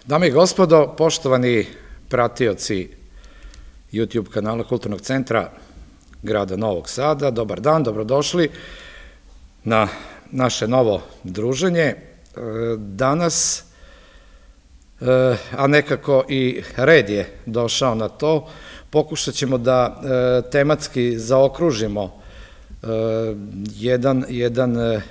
Dame i gospodo, poštovani pratioci YouTube kanala Kulturnog centra grada Novog Sada, dobar dan, dobrodošli na naše novo druženje. Danas, a nekako i red je došao na to, pokušat ćemo da tematski zaokružimo jedan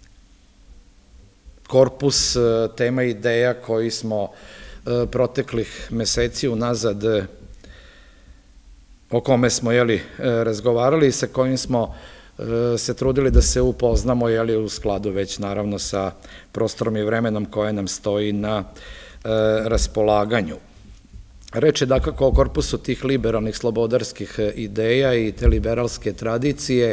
korpus tema i ideja koji smo proteklih meseci unazad, o kome smo razgovarali i sa kojim smo se trudili da se upoznamo u skladu već naravno sa prostorom i vremenom koje nam stoji na raspolaganju. Reč je dakako o korpusu tih liberalnih slobodarskih ideja i te liberalske tradicije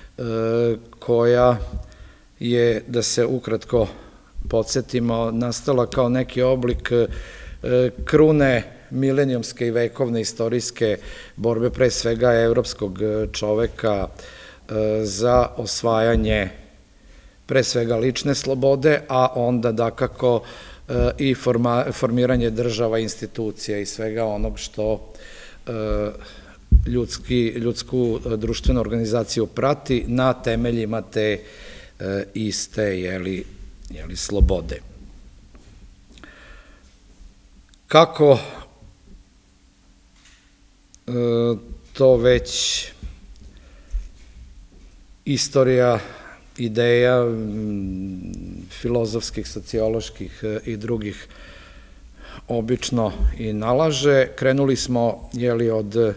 koja je, da se ukratko podsjetimo, nastala kao neki oblik krune milenijumske i vekovne istorijske borbe, pre svega evropskog čoveka, za osvajanje pre svega lične slobode, a onda dakako i formiranje država, institucija i svega onog što ljudsku društvenu organizaciju prati na temeljima te iste slobode. Kako to već istorija ideja filozofskih, socioloških i drugih obično i nalaže, krenuli smo od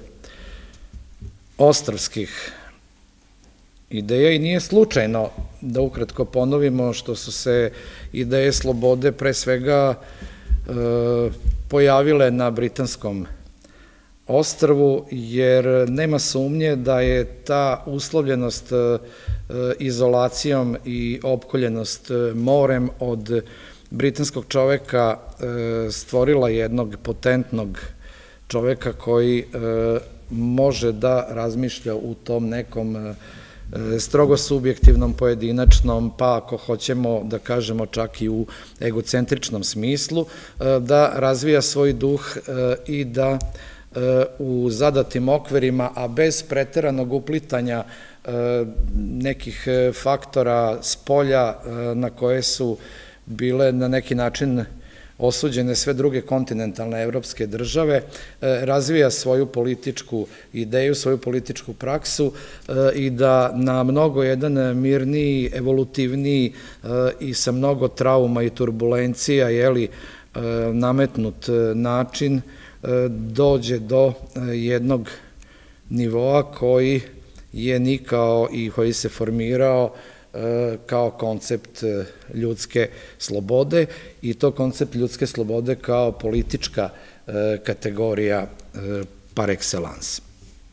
ostrvskih ideja i nije slučajno da ukratko ponovimo što su se ideje slobode pre svega pojavile na Britanskom ostrvu, jer nema sumnje da je ta uslovljenost izolacijom i opkoljenost morem od britanskog čoveka stvorila jednog potentnog čoveka koji može da razmišlja u tom nekom strogo subjektivnom, pojedinačnom, pa ako hoćemo da kažemo čak i u egocentričnom smislu, da razvija svoj duh i da u zadatim okvirima, a bez preteranog uplitanja nekih faktora spolja na koje su bile na neki način osuđene sve druge kontinentalne evropske države, razvija svoju političku ideju, svoju političku praksu i da na mnogo jedan mirniji, evolutivniji i sa mnogo trauma i turbulencija nametnut način dođe do jednog nivoa koji je nikao i koji se formirao kao koncept ljudske slobode i to koncept ljudske slobode kao politička kategorija par excellence.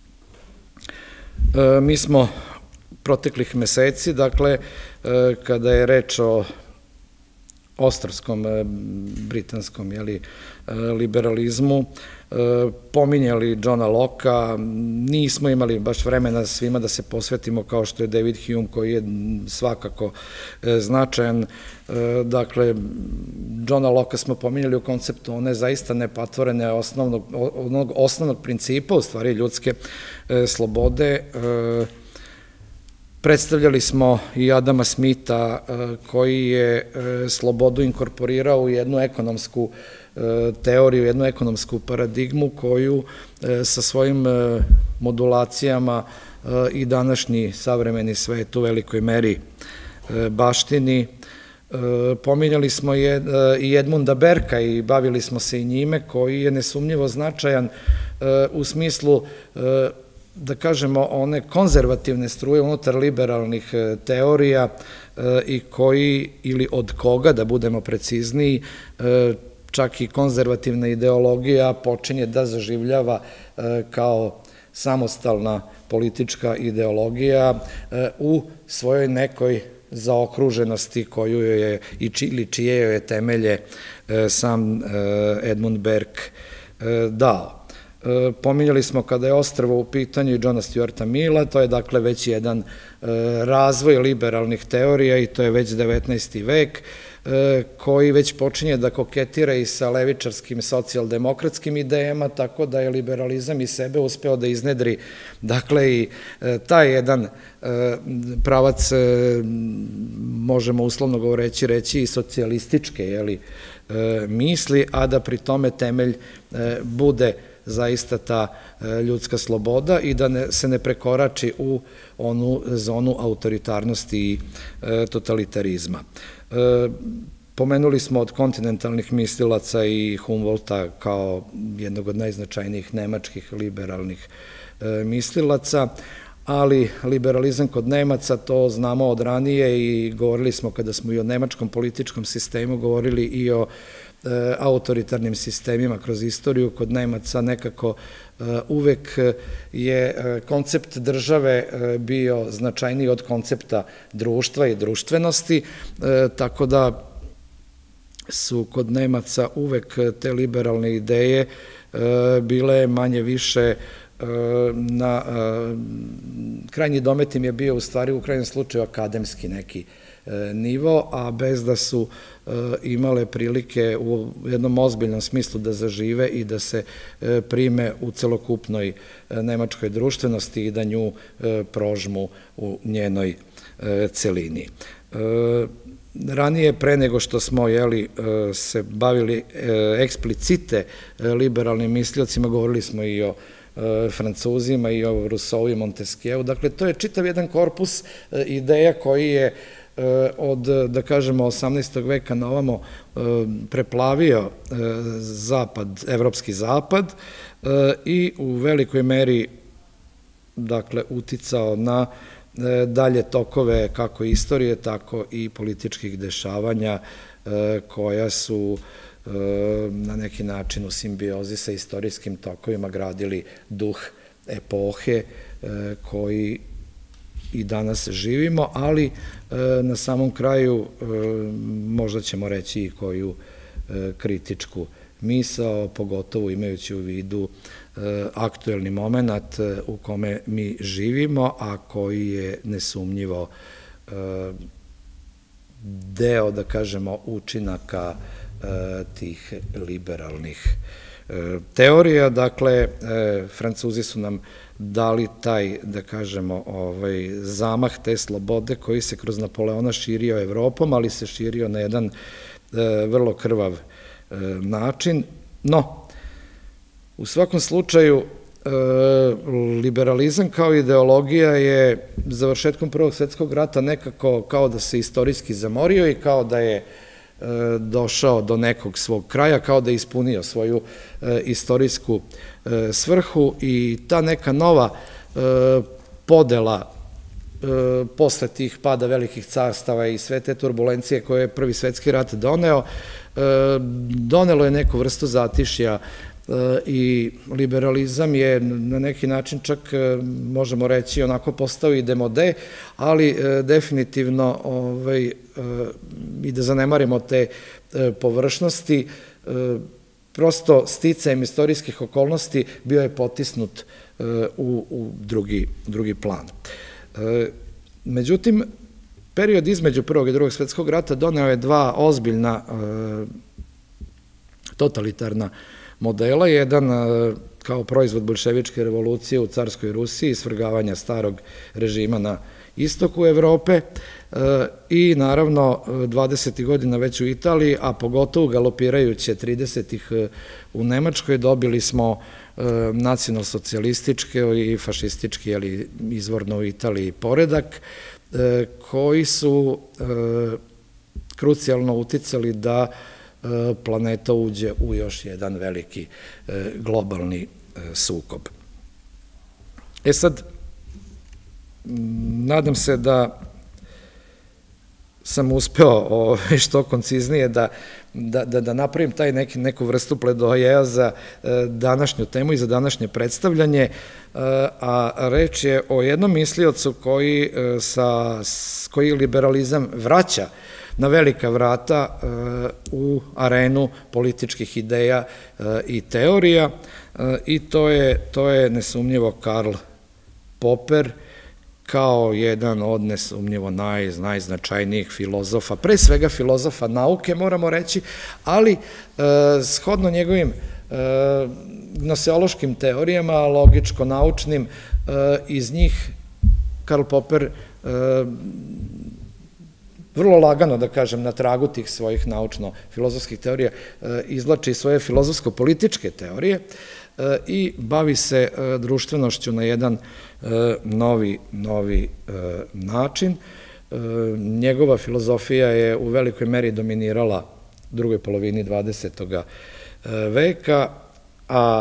Mi smo proteklih meseci, dakle, kada je reč o ostrvskom, britanskom liberalizmu, pominjali Johna Locke-a, nismo imali baš vremena svima da se posvetimo kao što je David Hume, koji je svakako značajan. Dakle, Johna Locke-a smo pominjali u konceptu one zaista nepatvorene osnovnog principa, u stvari ljudske slobode. Predstavljali smo i Adama Smitha, koji je slobodu inkorporirao u jednu ekonomsku teoriju, jednu ekonomsku paradigmu koju sa svojim modulacijama i današnji savremeni svet u velikoj meri baštini. Pominjali smo i Edmunda Berka i bavili smo se i njime, koji je nesumnjivo značajan u smislu, da kažemo, one konzervativne struje unutar liberalnih teorija i koji, ili od koga, da budemo precizniji, čak i konzervativna ideologija počinje da zaživljava kao samostalna politička ideologija u svojoj nekoj zaokruženosti koju je ili čije je temelje sam Edmund Berk dao. Pominjali smo kada je ostrvo u pitanju i Johna Stuarta Milla, to je dakle već jedan razvoj liberalnih teorija i to je već 19. vek. koji već počinje da koketira i sa levičarskim socijaldemokratskim idejama, tako da je liberalizam i sebe uspeo da iznedri, dakle i taj jedan pravac, možemo uslovno govoreći reći i socijalističke misli, a da pri tome temelj bude zaista ta ljudska sloboda i da se ne prekorači u onu zonu autoritarnosti i totalitarizma. Pomenuli smo od kontinentalnih mislilaca i Humboldta kao jednog od najznačajnijih nemačkih liberalnih mislilaca, ali liberalizam kod Nemaca, to znamo od ranije i govorili smo kada smo i o nemačkom političkom sistemu, govorili i o autoritarnim sistemima kroz istoriju. Kod Nemaca nekako uvek je koncept države bio značajniji od koncepta društva i društvenosti, tako da su kod Nemaca uvek te liberalne ideje bile manje više na krajnji domet im je bio u stvari u krajnjem slučaju akademski neki nivo, a bez da su imale prilike u jednom ozbiljnom smislu da zažive i da se prime u celokupnoj nemačkoj društvenosti i da nju prožmu u njenoj celini. Ranije, pre nego što smo se bavili eksplicite liberalnim misliocima, govorili smo i o Francuzima i o Rousseau i Montesquieu. Dakle, to je čitav jedan korpus ideja koji je od, da kažemo, 18. veka na ovamo preplavio zapad, evropski zapad i u velikoj meri, dakle, uticao na dalje tokove kako istorije, tako i političkih dešavanja koja su na neki način u simbiozi sa istorijskim tokovima gradili duh epohe koji i danas živimo, ali na samom kraju možda ćemo reći i koju kritičku misao, pogotovo imajući u vidu aktuelni moment u kome mi živimo, a koji je nesumnjivo deo, da kažemo, učinaka tih liberalnih teorija. Dakle, Francuzi su nam dali taj, da kažemo, zamah te slobode koji se kroz Napoleona širio Evropom, ali se širio na jedan vrlo krvav način. No, u svakom slučaju, liberalizam kao ideologija je završetkom Prvog svetskog rata nekako kao da se istorijski zamorio i kao da je došao do nekog svog kraja, kao da je ispunio svoju istorijsku svrhu i ta neka nova podela posle tih pada velikih carstava i sve te turbulencije koje je Prvi svetski rat donelo je neku vrstu zatišja i liberalizam je na neki način čak, možemo reći, onako postao i demode, ali definitivno i da zanemarimo te površnosti, prosto sticajem istorijskih okolnosti bio je potisnut u drugi plan. Međutim, period između Prvog i Drugog svetskog rata doneo je dva ozbiljna totalitarna modela, jedan kao proizvod boljševičke revolucije u carskoj Rusiji, svrgavanja starog režima na istoku Evrope i naravno 20. godina već u Italiji, a pogotovo galopirajuće 30. u Nemačkoj, dobili smo nacionalsocijalističke i fašistički, ali izvorno u Italiji, poredak, koji su krucijalno uticali da planeta uđe u još jedan veliki globalni sukob. Sad, nadam se da sam uspeo što konciznije da napravim neku vrstu pledoajeja za današnju temu i za današnje predstavljanje, a reč je o jednom misliocu koji liberalizam vraća na velika vrata u arenu političkih ideja i teorija, i to je nesumnjivo Karl Popper, kao jedan od nesumnjivo najznačajnijih filozofa, pre svega filozofa nauke, moramo reći, ali shodno njegovim gnoseološkim teorijama, logičko-naučnim, iz njih Karl Popper vrlo lagano, da kažem, na tragu tih svojih naučno-filozofskih teorija izvlači svoje filozofsko-političke teorije i bavi se društvenošću na jedan novi način. Njegova filozofija je u velikoj meri dominirala u drugoj polovini 20. veka, a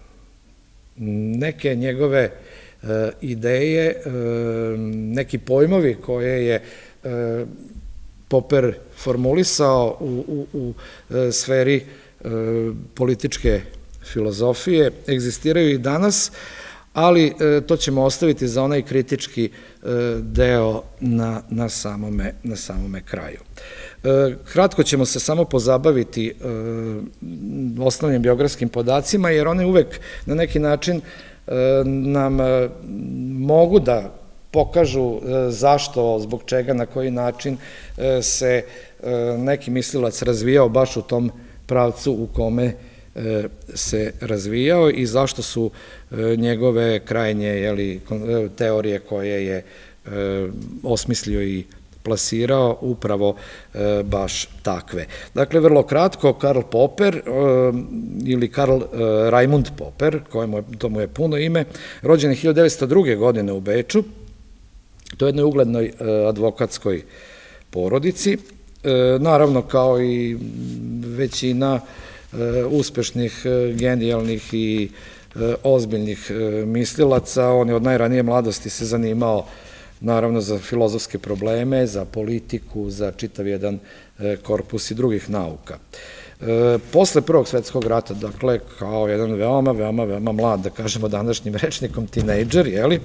neke njegove ideje, neki pojmovi koje je Popper formulisao u sferi političke filozofije, egzistiraju i danas, ali to ćemo ostaviti za onaj kritički deo na samome kraju. Kratko ćemo se samo pozabaviti osnovnim biografskim podacima, jer one uvek na neki način nam mogu da pokažu zašto, zbog čega, na koji način se neki mislilac razvijao baš u tom pravcu u kome se razvijao i zašto su njegove krajnje teorije koje je osmislio i plasirao upravo baš takve. Dakle, vrlo kratko, Karl Popper ili Karl Raimund Popper, to mu je puno ime, rođen je 1902. godine u Beču, to je jednoj uglednoj advokatskoj porodici, naravno kao i većina uspešnih, genijalnih i ozbiljnih mislilaca, on je od najranije mladosti se zanimao naravno za filozofske probleme, za politiku, za čitav jedan korpus i drugih nauka. Posle Prvog svetskog rata, dakle, kao jedan veoma mlad, da kažemo današnjim rečnikom, tinejdžer,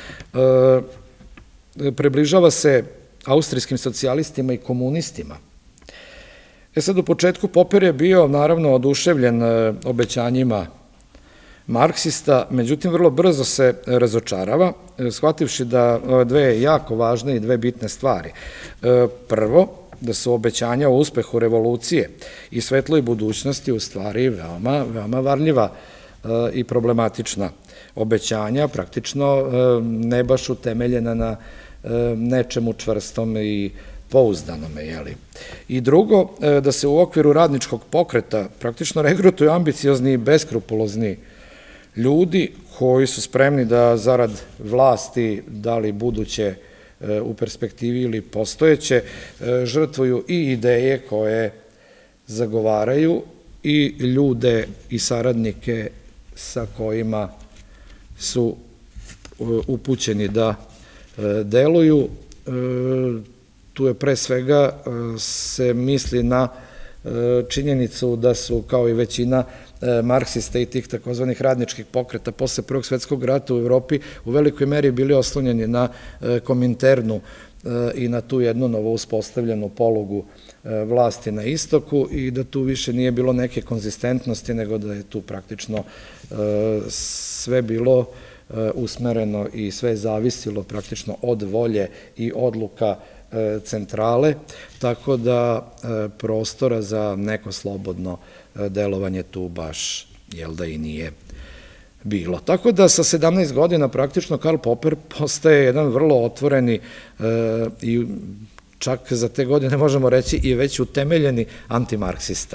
približava se austrijskim socijalistima i komunistima. Sad, u početku Popper je bio, naravno, oduševljen obećanjima marksista, međutim, vrlo brzo se razočarava, shvativši da dve jako važne i dve bitne stvari. Prvo, da su obećanja o uspehu revolucije i svetloj budućnosti u stvari veoma varljiva i problematična obećanja, praktično ne baš utemeljena na nečemu čvrstom i pouzdanome. I drugo, da se u okviru radničkog pokreta praktično regrutuju ambiciozni i beskrupulozni ljudi koji su spremni da zarad vlasti, da li buduće u perspektivi ili postojeće, žrtvuju i ideje koje zagovaraju i ljude i saradnike sa kojima su upućeni da deluju. Tu je pre svega se misli na činjenicu da su, kao i većina marksista i tih takozvanih radničkih pokreta posle Prvog svetskog rata u Evropi, u velikoj meri bili oslonjeni na Kominternu i na tu jednu novo uspostavljenu polugu vlasti na istoku i da tu više nije bilo neke konzistentnosti, nego da je tu praktično sve bilo usmereno i sve zavisilo praktično od volje i odluka centrale, tako da prostora za neko slobodno delovanje tu baš, i nije bilo. Tako da sa 17 godina praktično Karl Popper postaje jedan vrlo otvoreni i čak za te godine možemo reći i već utemeljeni antimarksista.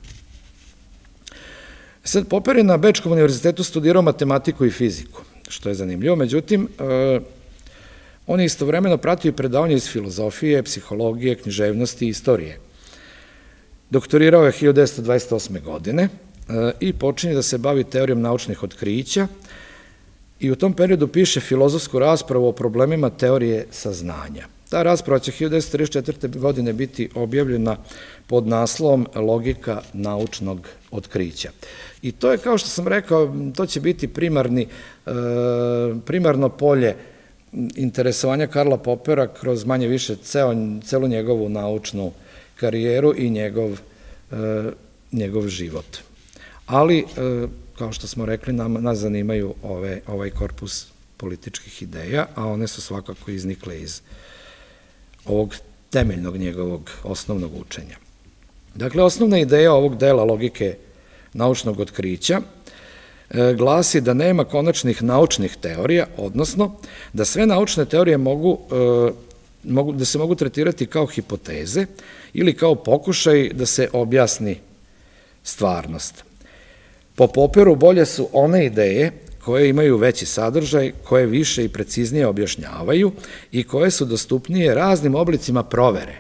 Sad, Popper je na Bečkom univerzitetu studirao matematiku i fiziku, što je zanimljivo, međutim, on je istovremeno pratio i predavanje iz filozofije, psihologije, književnosti i istorije. Doktorirao je 1928. godine i počinje da se bavi teorijom naučnih otkrića i u tom periodu piše filozofsku raspravu o problemima teorije saznanja. Ta rasprava će 1934. godine biti objavljena pod naslovom Logika naučnog otkrića. I to je, kao što sam rekao, to će biti primarno polje interesovanja Karla Poppera kroz manje više celu njegovu naučnu karijeru i njegov život. Ali, kao što smo rekli, nas zanimaju ovaj korpus političkih ideja, a one su svakako iznikle iz ovog temeljnog njegovog osnovnog učenja. Dakle, osnovna ideja ovog dela logike naučnog otkrića glasi da nema konačnih naučnih teorija, odnosno da sve naučne teorije da se mogu tretirati kao hipoteze ili kao pokušaj da se objasni stvarnost. Po Popperu bolje su one ideje koje imaju veći sadržaj, koje više i preciznije objašnjavaju i koje su dostupnije raznim oblicima provere.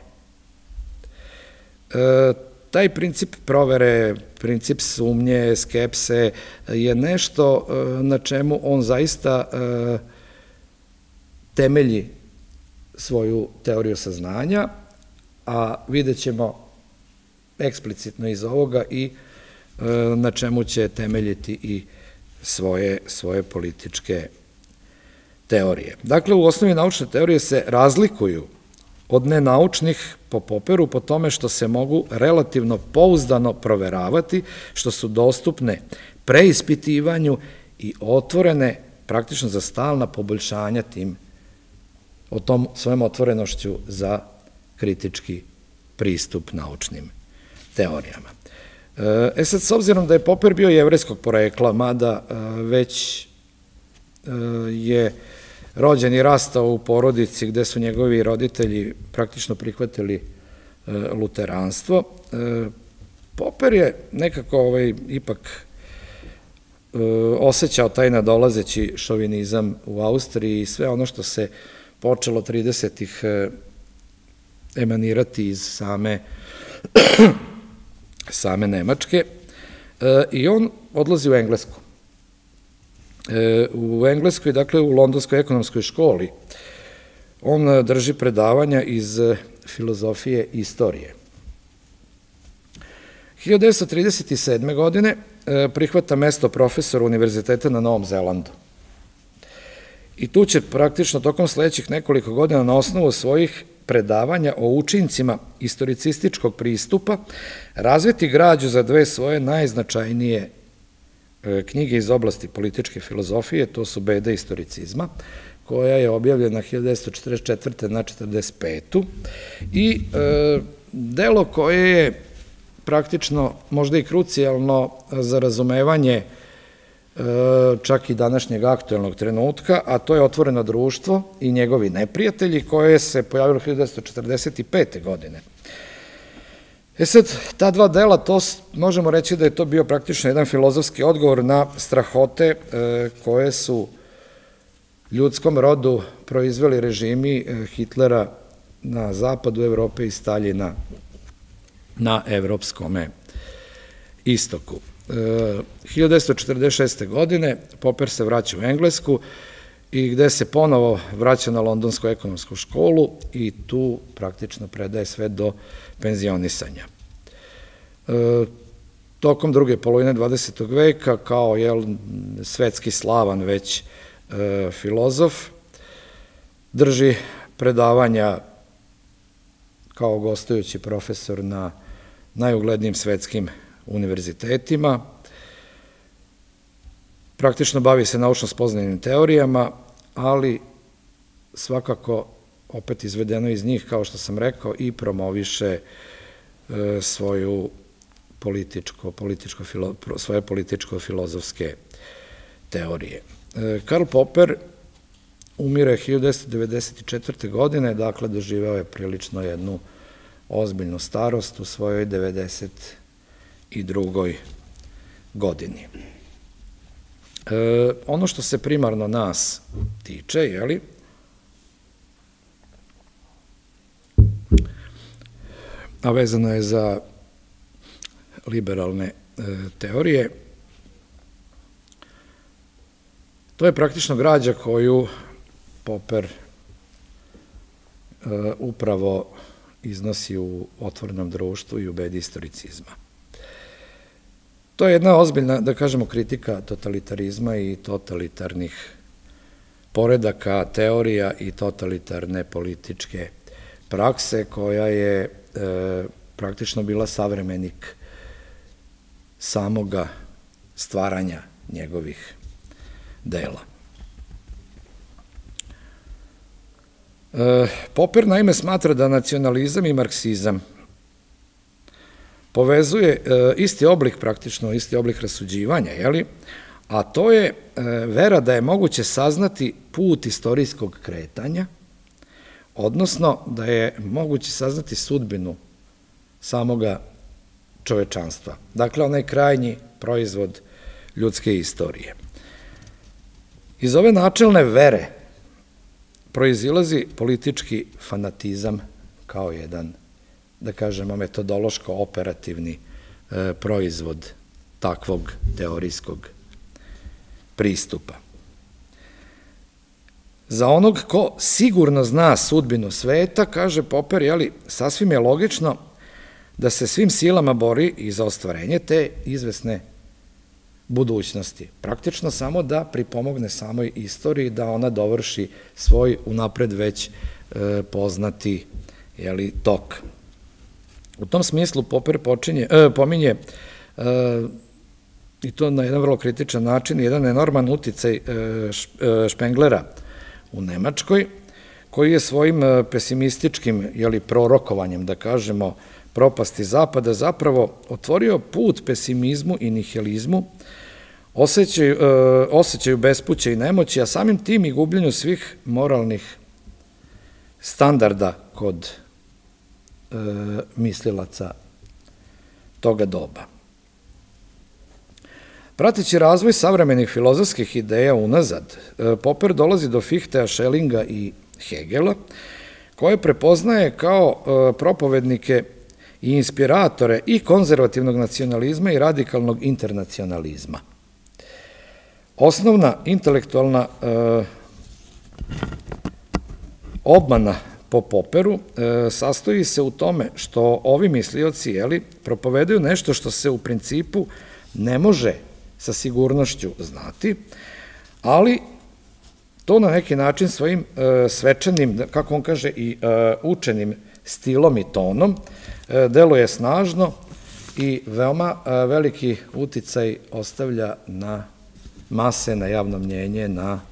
Taj princip provere, princip sumnje, skepse je nešto na čemu on zaista temelji svoju teoriju saznanja, a vidjet ćemo eksplicitno iz ovoga i na čemu će temeljiti i svoje političke teorije. Dakle, u osnovi naučne teorije se razlikuju od nenaučnih po Popperu po tome što se mogu relativno pouzdano proveravati, što su dostupne preispitivanju i otvorene praktično za stalna poboljšanja o tom svojom otvorenošću za kritički pristup naučnim teorijama. Sad, s obzirom da je Popper bio jevrejskog porekla, mada već je rođen i rastao u porodici gde su njegovi roditelji praktično prihvatili luteranstvo, Popper je nekako ipak osjećao taj nadolazeći šovinizam u Austriji i sve ono što se počelo 30-ih emanirati iz same Nemačke, i on odlazi u Englesku. U Engleskoj, dakle u Londonskoj ekonomskoj školi, on drži predavanja iz filozofije i istorije. 1937. godine prihvata mesto profesora univerziteta na Novom Zelandu. I tu će praktično tokom sledećih nekoliko godina na osnovu svojih predavanja o učincima istoricističkog pristupa razviti građu za dve svoje najznačajnije knjige iz oblasti političke filozofije, to su Beda istoricizma, koja je objavljena 1944. na 1945. i delo koje je praktično možda i krucijalno za razumevanje čak i današnjeg aktuelnog trenutka, a to je Otvoreno društvo i njegovi neprijatelji, koje se pojavilo 1945. godine. Sad, ta dva dela, to možemo reći da je to bio praktično jedan filozofski odgovor na strahote koje su ljudskom rodu proizveli režimi Hitlera na zapadu Evrope i Staljina na evropskome istoku. 1946. godine Popper se vraća u Englesku i gde se ponovo vraća na Londonsku ekonomsku školu i tu praktično predaje sve do penzionisanja. Tokom druge polovine 20. veka, kao svetski slavan već filozof, drži predavanja kao gostujući profesor na najuglednijim svetskim univerzitetima, praktično bavi se naučno-spoznajnim teorijama, ali svakako, opet izvedeno iz njih, kao što sam rekao, i promoviše svoje političko-filozofske teorije. Karl Popper umire 1994. godine, dakle doživeo je prilično jednu ozbiljnu starost u svojoj 92. godini. Ono što se primarno nas tiče, a vezano je za liberalne teorije, to je praktično građa koju Popper upravo iznosi u Otvorenom društvu i u Bedi istoricizma. To je jedna ozbiljna, da kažemo, kritika totalitarizma i totalitarnih poredaka, teorija i totalitarne političke prakse, koja je praktično bila savremenik samoga stvaranja njegovih dela. Popper naime smatra da nacionalizam i marksizam povezuje isti oblik, praktično isti oblik rasuđivanja, a to je vera da je moguće saznati put istorijskog kretanja, odnosno da je moguće saznati sudbinu samoga čovečanstva. Dakle, onaj krajnji proizvod ljudske istorije. Iz ove načelne vere proizilazi politički fanatizam kao jedan, da kažemo, metodološko-operativni proizvod takvog teorijskog pristupa. Za onog ko sigurno zna sudbinu sveta, kaže Popper, sasvim je logično da se svim silama bori i za ostvarenje te izvesne budućnosti. Praktično samo da pripomogne samoj istoriji da ona dovrši svoj unapred već poznati tok. U tom smislu Popper pominje, i to na jedan vrlo kritičan način, jedan enorman uticaj Špenglera u Nemačkoj, koji je svojim pesimističkim prorokovanjem, da kažemo, propasti Zapada zapravo otvorio put pesimizmu i nihilizmu, osjećaju bespuća i nemoći, a samim tim i gubljenju svih moralnih standarda kod mislilaca toga doba. Prateći razvoj savremenih filozofskih ideja unazad, Popper dolazi do Fichteja, Schellinga i Hegela, koje prepoznaje kao propovednike i inspiratore i konzervativnog nacionalizma i radikalnog internacionalizma. Osnovna intelektualna obmana po Popperu sastoji se u tome što ovi mislioci propovedaju nešto što se u principu ne može sa sigurnošću znati, ali to na neki način svojim svečanim, kako on kaže, i učenim stilom i tonom deluje snažno i veoma veliki uticaj ostavlja na mase, na javno mnjenje,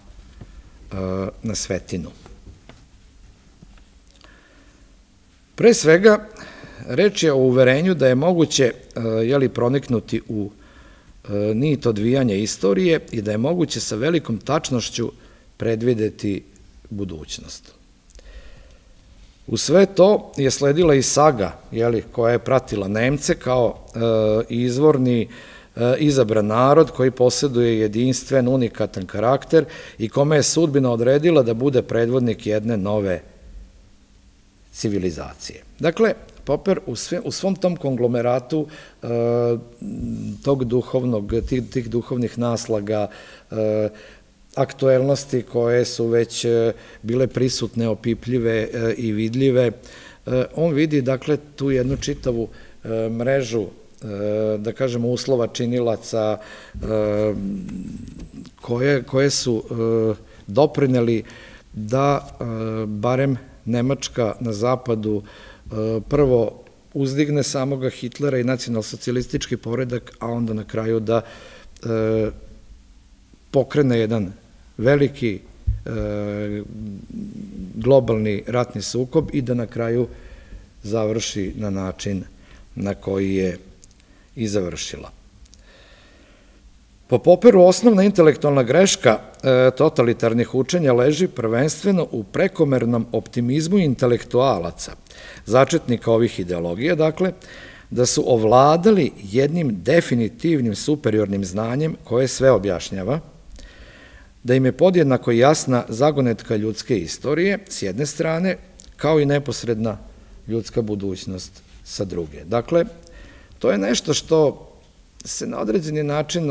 na svetinu. Pre svega, reč je o uverenju da je moguće proniknuti u nit odvijanja istorije i da je moguće sa velikom tačnošću predvideti budućnost. U sve to je sledila i saga koja je pratila Nemce kao izvorni izabran narod koji posjeduje jedinstven, unikatan karakter i kome je sudbina odredila da bude predvodnik jedne nove civilizacije. Dakle, Popper u svom tom konglomeratu tih duhovnih naslaga, aktuelnosti koje su već bile prisutne, opipljive i vidljive, on vidi, dakle, tu jednu čitavu mrežu, da kažemo, uslova činilaca koje su doprineli da barem Nemačka na zapadu prvo uzdigne samoga Hitlera i nacionalsocijalistički poredak, a onda na kraju da pokrene jedan veliki globalni ratni sukob i da na kraju završi na način na koji je i završila. Po Popperu osnovna intelektualna greška totalitarnih učenja leži prvenstveno u prekomernom optimizmu intelektualaca, začetnika ovih ideologija, dakle, da su ovladali jednim definitivnim superiornim znanjem koje sve objašnjava, da im je podjednako jasna zagonetka ljudske istorije s jedne strane, kao i neposredna ljudska budućnost sa druge. Dakle, to je nešto što se na određeni način,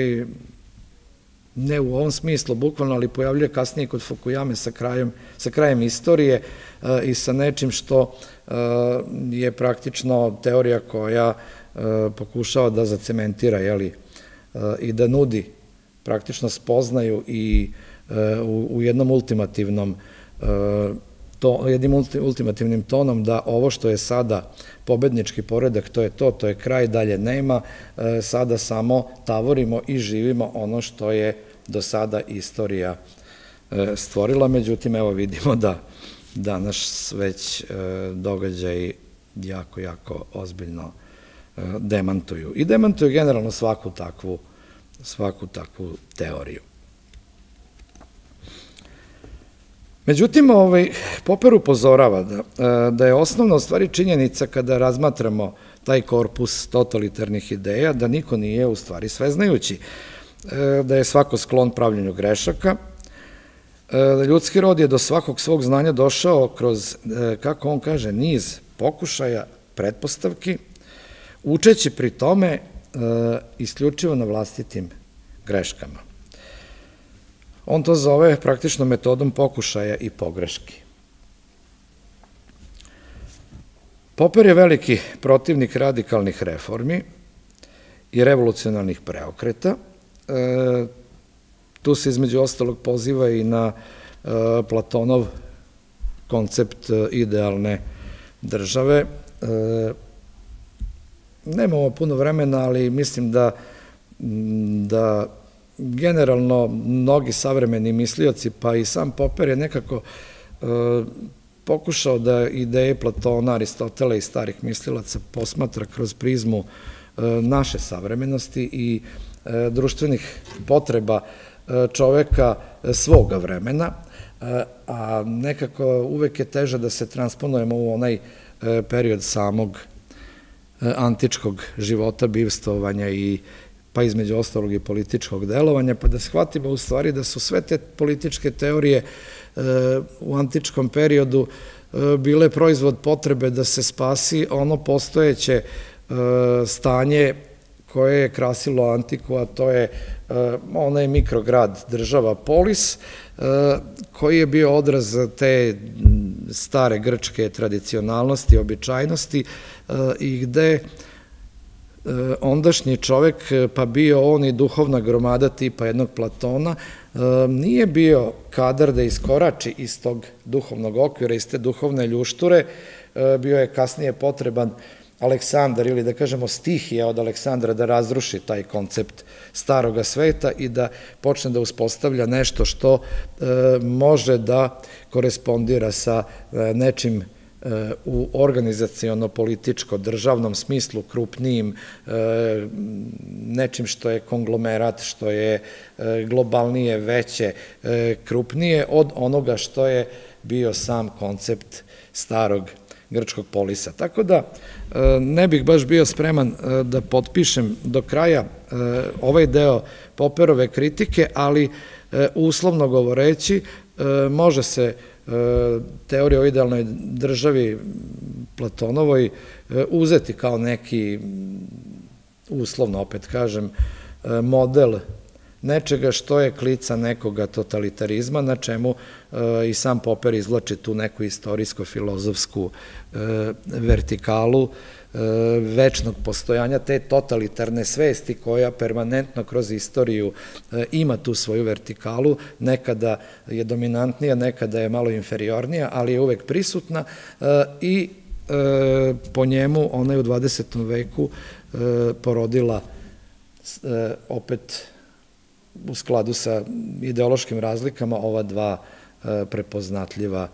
ne u ovom smislu bukvalno, ali pojavljuje kasnije kod Fukuyame sa krajem istorije i sa nečim što je praktično teorija koja pokušava da zacementira i da nudi praktično spoznaju i u jednom ultimativnim tonom da ovo što je sada pobednički poredak, to je kraj, dalje nema, sada samo tavorimo i živimo ono što je do sada istorija stvorila, međutim, evo vidimo danas već događaj jako ozbiljno demantuju. I demantuju generalno svaku takvu teoriju. Međutim, Popper upozorava da je osnovna u stvari činjenica kada razmatramo taj korpus totalitarnih ideja, da niko nije u stvari sveznajući, da je svako sklon pravljenju grešaka, da ljudski rod je do svakog svog znanja došao kroz, kako on kaže, niz pokušaja, pretpostavki, učeći pri tome isključivo na vlastitim greškama. On to zove praktično metodom pokušaja i pogreški. Popper je veliki protivnik radikalnih reformi i revolucionarnih preokreta. Tu se između ostalog poziva i na Platonov koncept idealne države. Nemamo puno vremena, ali mislim da generalno mnogi savremeni mislioci, pa i sam Popper je nekako pokušao da ideje Platona, Aristotela i starih mislilaca posmatra kroz prizmu naše savremenosti i društvenih potreba čoveka svoga vremena, a nekako uvek je teže da se transponujemo u onaj period samog antičkog života, bivstvovanja i pa između ostalog i političkog delovanja, pa da shvatimo u stvari da su sve te političke teorije u antičkom periodu bile proizvod potrebe da se spasi ono postojeće stanje koje je krasilo antiku, a to je onaj mikrograd, država, polis, koji je bio odraz te stare grčke tradicionalnosti, običajnosti i gde ondašnji čovek, pa bio on i duhovna gromada tipa jednog Platona, nije bio kadar da iskorači iz tog duhovnog okvira, iz te duhovne ljušture, bio je kasnije potreban Aleksandar ili da kažemo stihija od Aleksandra da razruši taj koncept staroga sveta i da počne da uspostavlja nešto što može da korespondira sa nečim u organizaciono-političko-državnom smislu krupnijim, nečim što je konglomerat, što je globalnije, veće, krupnije od onoga što je bio sam koncept starog grčkog polisa. Tako da ne bih baš bio spreman da potpišem do kraja ovaj deo Popperove kritike, ali uslovno govoreći može se teorija o idealnoj državi Platonovoj uzeti kao neki, uslovno opet kažem, model nečega što je klica nekoga totalitarizma, na čemu i sam Popper izvlači tu neku istorijsko-filozofsku vertikalu večnog postojanja te totalitarne svesti koja permanentno kroz istoriju ima tu svoju vertikalu, nekada je dominantnija, nekada je malo inferiornija, ali je uvek prisutna i po njemu ona je u 20. veku porodila opet u skladu sa ideološkim razlikama ova dva prepoznatljiva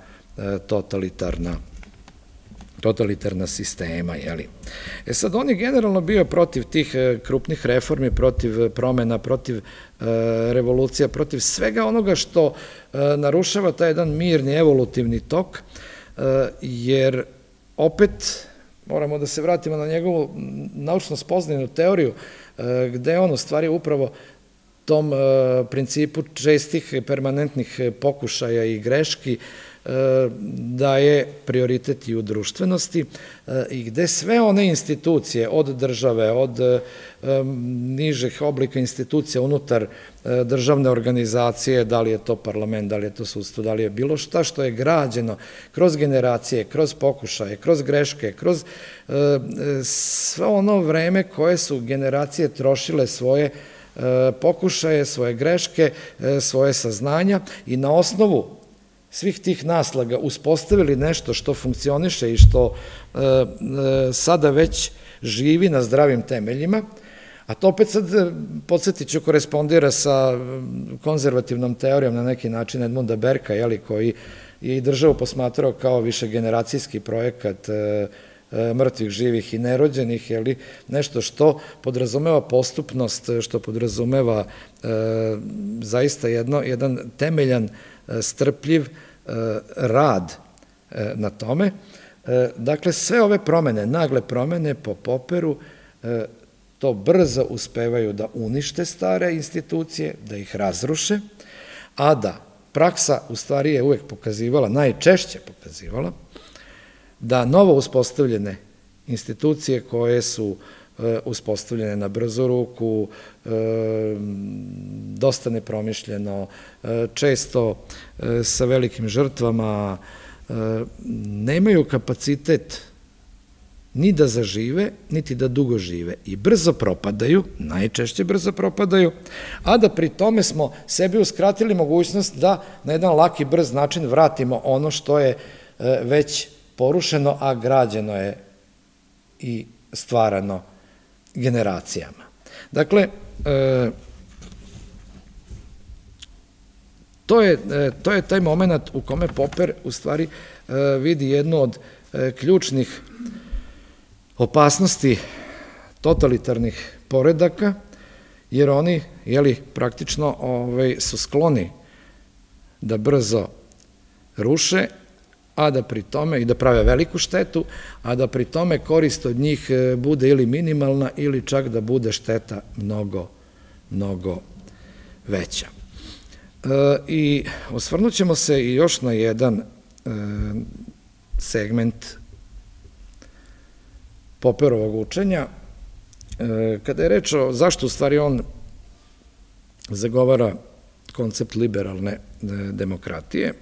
totalitarna sistema. Sad, on je generalno bio protiv tih krupnih reformi, protiv promena, protiv revolucija, protiv svega onoga što narušava taj jedan mirni evolutivni tok, jer opet moramo da se vratimo na njegovu naučno spoznajnu teoriju, gde on u stvari upravo tom principu čestih permanentnih pokušaja i greški daje prioritet i u društvenosti i gde sve one institucije od države, od nižih oblika institucija unutar državne organizacije, da li je to parlament, da li je to sudstvo, da li je bilo šta što je građeno kroz generacije, kroz pokušaje, kroz greške, kroz sve ono vreme koje su generacije trošile svoje pokušaje, svoje greške, svoje saznanja i na osnovu svih tih naslaga uspostavili nešto što funkcioniše i što sada već živi na zdravim temeljima, a to opet sad, podsjetit ću, korespondira sa konzervativnom teorijom na neki način Edmunda Berka, koji je i državu posmatrao kao višegeneracijski projekat mrtvih, živih i nerođenih, nešto što podrazumeva postupnost, što podrazumeva zaista jedan temeljan, strpljiv rad na tome. Dakle, sve ove promene, nagle promene po Popperu, to brzo uspevaju da unište stare institucije, da ih razruše, a da praksa u stvari je uvek pokazivala, najčešće pokazivala, da novo uspostavljene institucije koje su uspostavljene na brzu ruku, dosta nepromišljeno, često sa velikim žrtvama, nemaju kapacitet ni da zažive, niti da dugo žive i brzo propadaju, najčešće brzo propadaju, a da pri tome smo sebi uskratili mogućnost da na jedan laki, brz način vratimo ono što je već porušeno, a građeno je i stvarano generacijama. Dakle, to je taj moment u kome Popper u stvari vidi jednu od ključnih opasnosti totalitarnih poredaka, jer oni, praktično su skloni da brzo ruše, a da pri tome, i da prave veliku štetu, a da pri tome korist od njih bude ili minimalna ili čak da bude šteta mnogo, mnogo veća. I osvrnut ćemo se i još na jedan segment Popperovog učenja, kada je reč o zašto u stvari on zagovara koncept liberalne demokratije,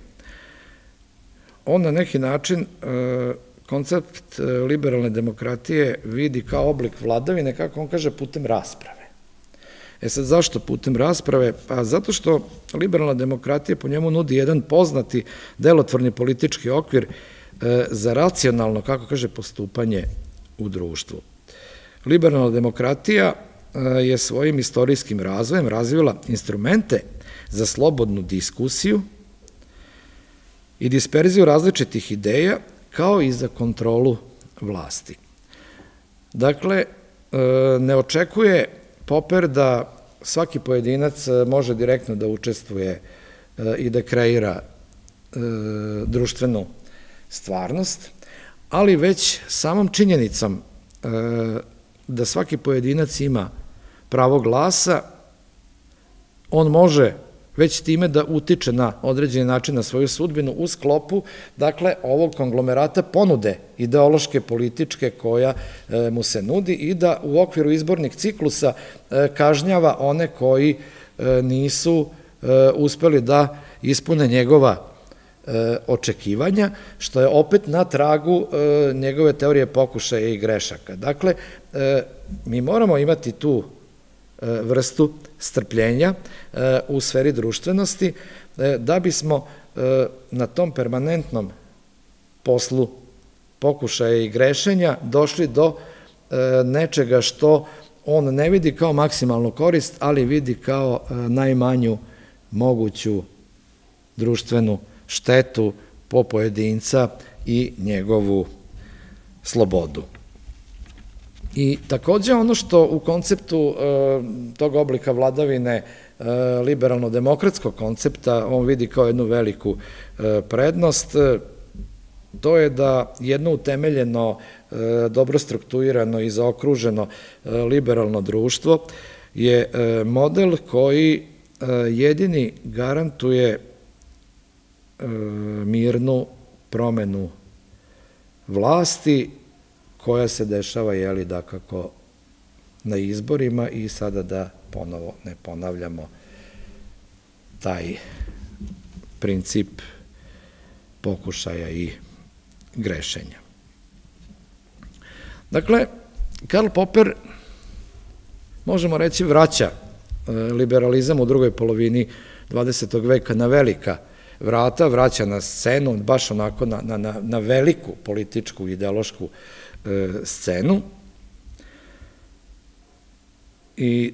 on na neki način koncept liberalne demokratije vidi kao oblik vladavine, kako on kaže, putem rasprave. Sad, zašto putem rasprave? Pa zato što liberalna demokratija po njemu nudi jedan poznati delotvorni politički okvir za racionalno, kako kaže, postupanje u društvu. Liberalna demokratija je svojim istorijskim razvojem razvila instrumente za slobodnu diskusiju i disperziju različitih ideja, kao i za kontrolu vlasti. Dakle, ne očekuje Popper da svaki pojedinac može direktno da učestvuje i da kreira društvenu stvarnost, ali već samom činjenicom da svaki pojedinac ima pravo glasa, on može već time da utiče na određeni način na svoju sudbinu u sklopu, dakle, ovog konglomerata ponude ideološke, političke koja mu se nudi i da u okviru izbornih ciklusa kažnjava one koji nisu uspeli da ispune njegova očekivanja, što je opet na tragu njegove teorije pokušaja i grešaka. Dakle, mi moramo imati tu vrstu strpljenja u sferi društvenosti da bismo na tom permanentnom poslu pokušaja i grešenja došli do nečega što on ne vidi kao maksimalnu korist, ali vidi kao najmanju moguću društvenu štetu po pojedinca i njegovu slobodu. I takođe ono što u konceptu tog oblika vladavine liberalno-demokratskog koncepta on vidi kao jednu veliku prednost, to je da jedno utemeljeno, dobro strukturirano i zaokruženo liberalno društvo je model koji jedini garantuje mirnu promenu vlasti koja se dešava, dakako, na izborima i sada da ponovo ne ponavljamo taj princip pokušaja i grešenja. Dakle, Karl Popper, možemo reći, vraća liberalizam u drugoj polovini 20. veka na velika vrata, vraća na scenu, baš onako na veliku političku, ideološku scenu. I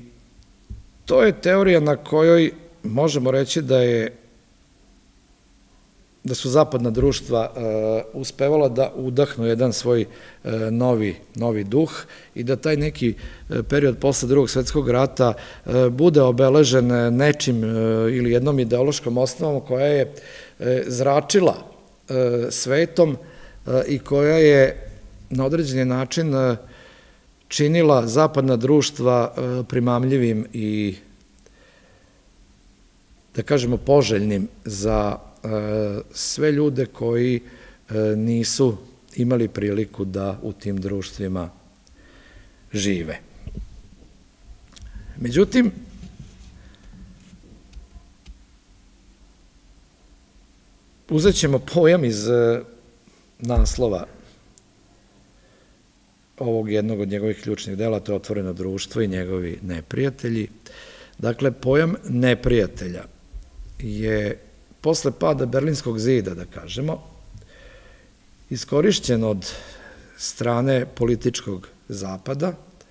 to je teorija na kojoj možemo reći da su zapadna društva uspevala da udahnu jedan svoj novi duh i da taj neki period posle Drugog svetskog rata bude obeležen nečim ili jednom ideološkom osnovom koja je zračila svetom i koja je na određeni način činila zapadna društva primamljivim i, da kažemo, poželjnim za sve ljude koji nisu imali priliku da u tim društvima žive. Međutim, uzet ćemo pojam iz naslova ovog jednog od njegovih ključnih dela, to je Otvoreno društvo i njegovi neprijatelji. Dakle, pojam neprijatelja je posle pada Berlinskog zida, da kažemo, iskorišćen od strane političkog zapada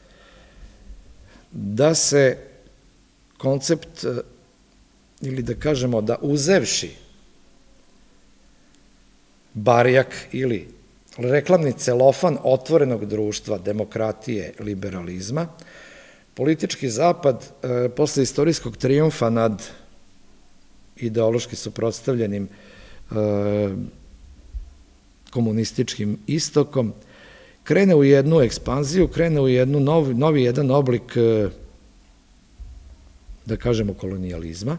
da se koncept, ili da kažemo da uzevši barjak ili reklamni celofan otvorenog društva, demokratije, liberalizma, politički zapad posle istorijskog trijumfa nad ideološki suprotstavljenim komunističkim istokom, krene u jednu ekspanziju, krene u novi jedan oblik, da kažemo, kolonijalizma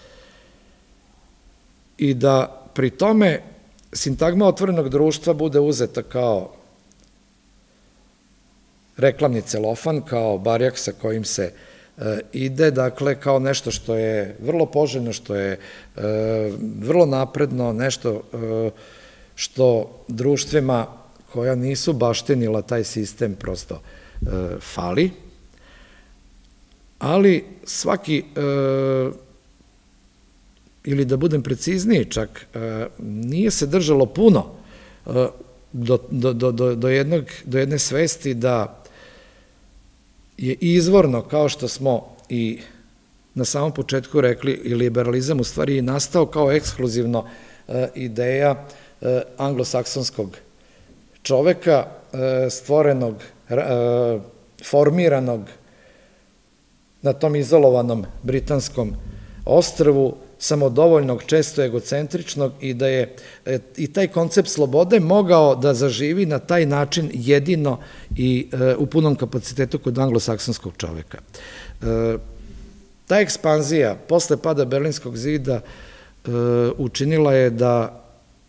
i da pri tome sintagma otvorenog društva bude uzeta kao reklamni celofan, kao barjak sa kojim se ide, dakle, kao nešto što je vrlo poželjno, što je vrlo napredno, nešto što društvima koja nisu baštenila taj sistem prosto fali, ali svaki, ili da budem precizniji čak, nije se držalo puno do jedne svesti da je izvorno, kao što smo i na samom početku rekli, i liberalizam u stvari je nastao kao ekskluzivno ideja anglosaksonskog čoveka, stvorenog, formiranog na tom izolovanom britanskom ostrvu, samodovoljnog, često egocentričnog, i da je i taj koncept slobode mogao da zaživi na taj način jedino i u punom kapacitetu kod anglosaksonskog čoveka. Ta ekspanzija posle pada Berlinskog zida učinila je da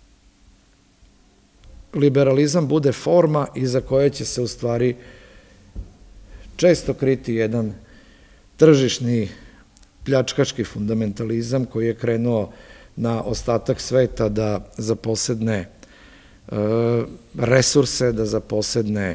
liberalizam bude forma iza koje će se u stvari često kriti jedan tržišni pljačkaški fundamentalizam koji je krenuo na ostatak sveta da zaposedne resurse, da zaposedne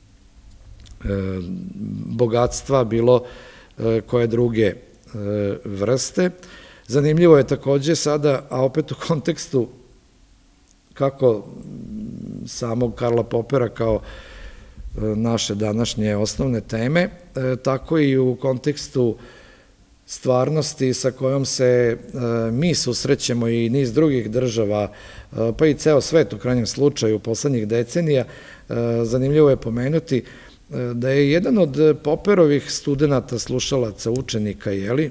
bogatstva, bilo koje druge vrste. Zanimljivo je takođe sada, a opet u kontekstu kako samog Karla Popera kao naše današnje osnovne teme, tako i u kontekstu stvarnosti sa kojom se mi susrećemo i niz drugih država, pa i ceo svet u krajnjem slučaju u poslednjih decenija. Zanimljivo je pomenuti da je jedan od Poperovih studenta, slušalaca, učenika,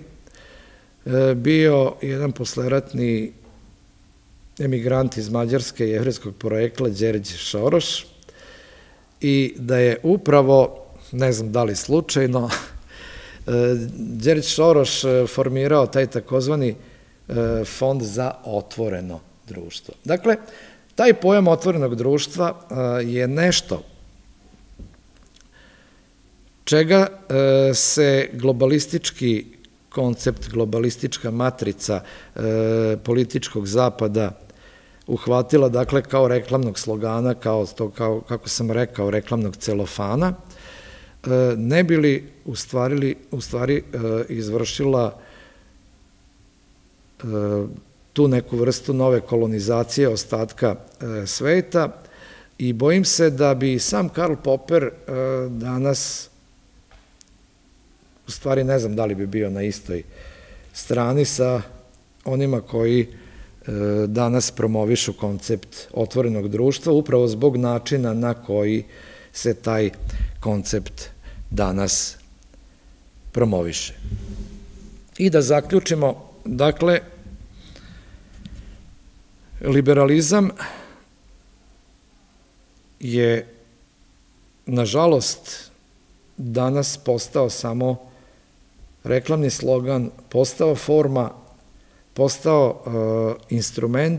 bio jedan posleratni emigrant iz Mađarske jevrejskog porekla, Đerđ Šoroš, i da je upravo, ne znam da li slučajno, Đerđ Šoroš formirao taj takozvani fond za otvoreno društvo. Dakle, taj pojam otvorenog društva je nešto čega se globalistički koncept, globalistička matrica političkog zapada uhvatila, dakle, kao reklamnog slogana, kao, kako sam rekao, reklamnog celofana, ne bi li u stvari izvršila tu neku vrstu nove kolonizacije ostatka sveta, i bojim se da bi sam Karl Popper danas, u stvari ne znam da li bi bio na istoj strani sa onima koji danas promovišu koncept otvorenog društva, upravo zbog načina na koji se taj koncept danas promoviše. I da zaključimo, dakle, liberalizam je, nažalost, danas postao samo reklamni slogan, postao forma, postao instrument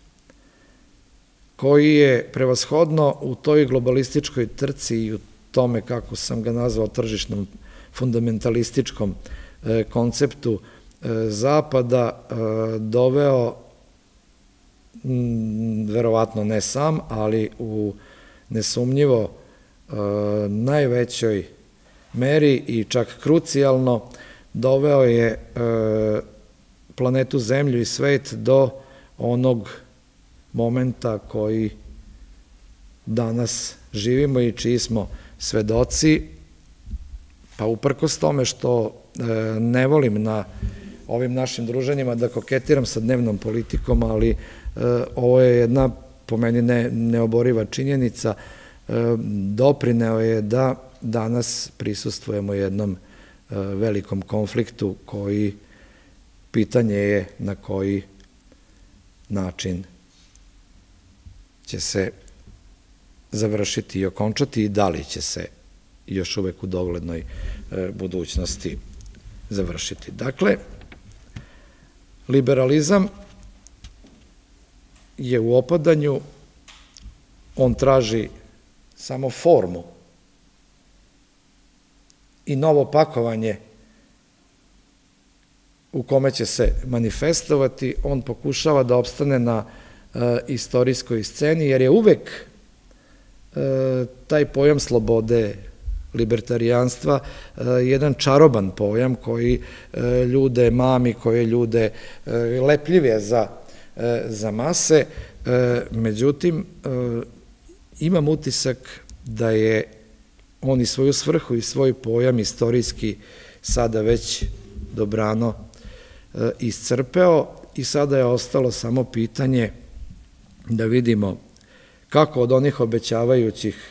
koji je prevashodno u toj globalističkoj trci i u tome, kako sam ga nazvao, tržišnom fundamentalističkom konceptu Zapada doveo, verovatno ne sam, ali u nesumnjivo najvećoj meri i čak krucijalno doveo je planetu Zemlju i svet do onog momenta koji danas živimo i čiji smo svedoci, pa uprkos tome što ne volim na ovim našim druženjima da koketiram sa dnevnom politikom, ali ovo je jedna, po meni, neoboriva činjenica, doprineo je da danas prisustvujemo jednom velikom konfliktu koji, pitanje je na koji način će se završiti i okončati i da li će se još uvek u doglednoj budućnosti završiti. Dakle, liberalizam je u opadanju, on traži samo formu i novo pakovanje u kome će se manifestovati, on pokušava da opstane na istorijskoj sceni, jer je uvek taj pojam slobode, libertarijanstva, jedan čaroban pojam koji ljude mami, koji ljude lepljiv je za mase. Međutim, imam utisak da je on i svoju svrhu i svoj pojam istorijski sada već dobrano iscrpeo i sada je ostalo samo pitanje da vidimo kako od onih obećavajućih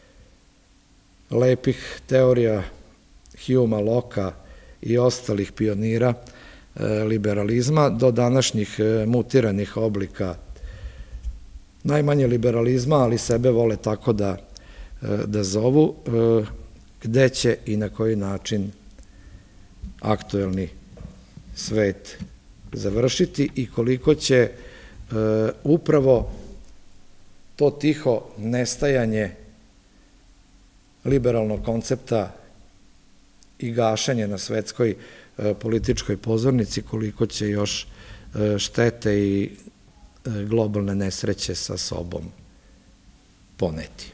lepih teorija Hume'a, Locke'a i ostalih pionira liberalizma do današnjih mutiranih oblika najmanje liberalizma, ali sebe vole tako da zovu, gde će i na koji način aktuelni svet završiti i koliko će upravo to tiho nestajanje liberalnog koncepta i gašenje na svetskoj političkoj pozornici, koliko će još štete i globalne nesreće sa sobom poneti.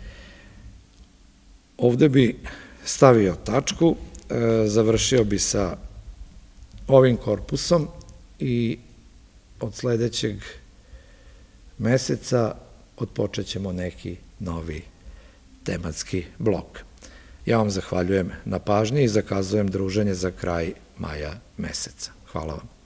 Ovde bi stavio tačku, završio bi sa ovim korpusom i od sledećeg meseca otpočet ćemo neki novi tematski blok. Ja vam zahvaljujem na pažnji i zakazujem druženje za kraj maja meseca. Hvala vam.